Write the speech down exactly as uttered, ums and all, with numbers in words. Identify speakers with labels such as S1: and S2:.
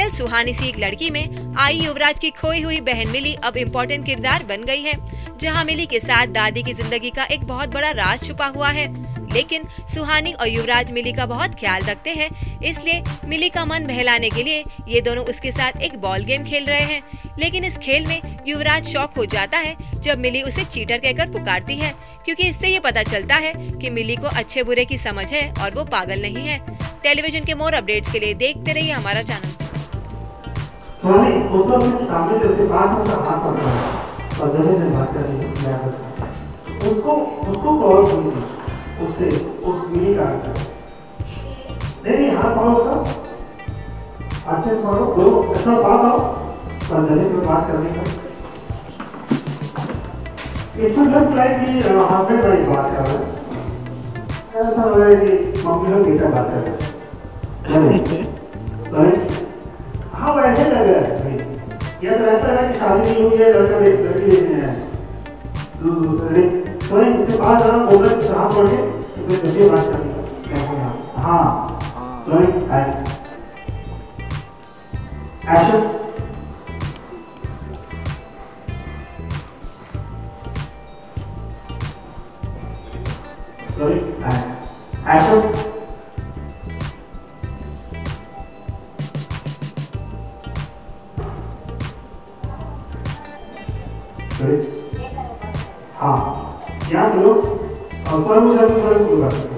S1: दरअसल सुहानी सी एक लड़की में आई युवराज की खोई हुई बहन मिली अब इम्पोर्टेंट किरदार बन गई है, जहां मिली के साथ दादी की जिंदगी का एक बहुत बड़ा राज छुपा हुआ है। लेकिन सुहानी और युवराज मिली का बहुत ख्याल रखते हैं, इसलिए मिली का मन बहलाने के लिए ये दोनों उसके साथ एक बॉल गेम खेल रहे हैं। लेकिन इस खेल में युवराज शॉक हो जाता है जब मिली उसे चीटर कहकर पुकारती है, क्योंकि इससे ये पता चलता है कि मिली को अच्छे बुरे की समझ है और वो पागल नहीं है। टेलीविजन के मोर अपडेट्स के लिए देखते रहिए हमारा चैनल।
S2: उसको उसको कॉल कीजिए, उससे उस मिली का नहीं नहीं हाथ पाओ उसका अच्छे से पढ़ो, दो ऐसा पास आओ और जल्दी से बात करने का। इसमें लग रहा है कि हस्बैंड वाइफ बात कर रहे हैं, ऐसा लग रहा है कि मम्मी लोग बेटा बात कर रहे हैं। हाँ वैसे लग रहा है भाई, या तो ऐसा है कि शादी नहीं हुई है, लड़का लड़की लेने हैं दूसरे तो इसके बाद जरा बोलना कि कहाँ पढ़ के तो जल्दी बात करनी है। हाँ sorry action sorry action sorry हाँ यहाँ से लोग और मुझे